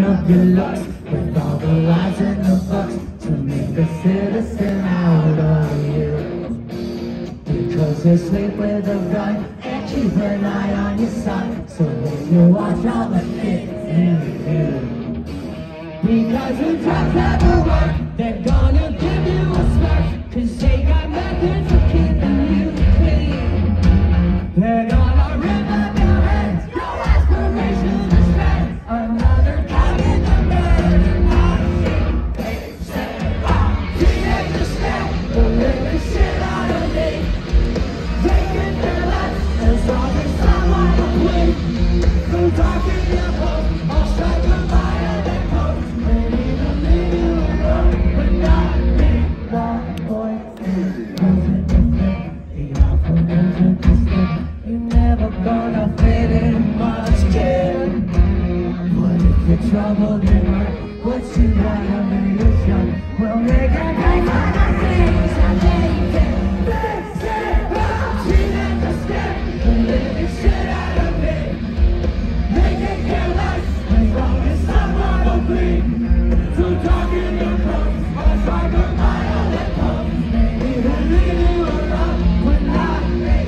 of your looks, with all the lies in the books, to make a citizen out of you. Because you sleep with a gun and keep an eye on your son, so if you watch all the things you do. Because the drugs never work, they're gonna give you a smirk, 'cause they got methods of keeping you clean. They're gonna rip up your heads, no aspiration to spend another time in the murder machine. Teenagers step, they'll lick the shit out of me. They can feel less as long as someone will bleed. Go dark in your book, I'll strike a violent pose. Maybe they'll leave you alone, but not me. That boy isn't the thing, the awful isn't the stick. You're never gonna fit in much, kid. But if you're troubled in heart, what you gotta make is young. We'll make a night out of things and make it fix it. Teenagers step, they'll lick the shit out of me. They can care less as long as someone will bleed. So talk in your clothes, or strike a violent pose. Maybe they'll leave you alone, but not me.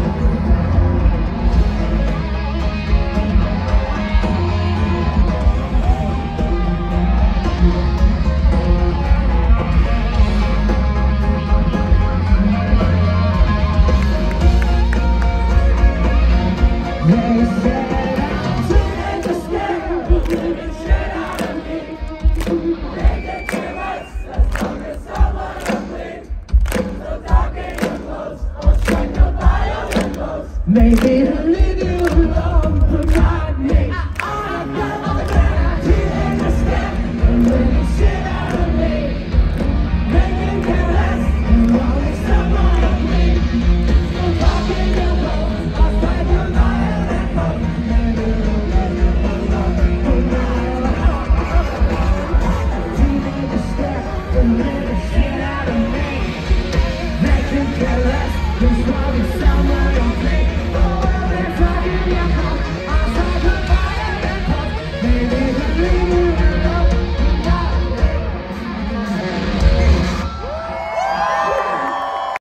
They said I'm teenagers step, they'll leave the shit out of me. They can care less as long as someone will bleed. So talk in your clothes, or strike a violent pose. Maybe they'll leave you alone.